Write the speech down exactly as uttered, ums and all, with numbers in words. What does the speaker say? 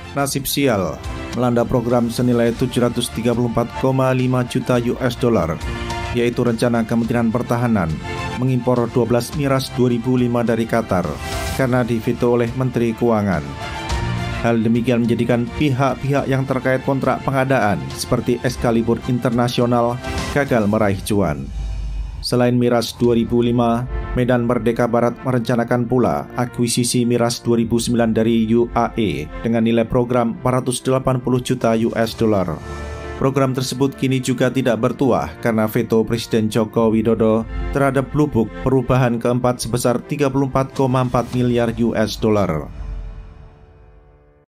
Nasib sial melanda program senilai tujuh ratus tiga puluh empat koma lima juta U S dollar, yaitu rencana Kementerian Pertahanan mengimpor dua belas miras dua ribu lima dari Qatar karena diveto oleh Menteri Keuangan. Hal demikian menjadikan pihak-pihak yang terkait kontrak pengadaan seperti Excalibur International gagal meraih cuan. Selain miras dua ribu lima, Medan Merdeka Barat merencanakan pula akuisisi miras dua ribu sembilan dari U A E dengan nilai program empat ratus delapan puluh juta U S dollar. Program tersebut kini juga tidak bertuah karena veto Presiden Joko Widodo terhadap Blue Book perubahan keempat sebesar tiga puluh empat koma empat miliar U S dollar.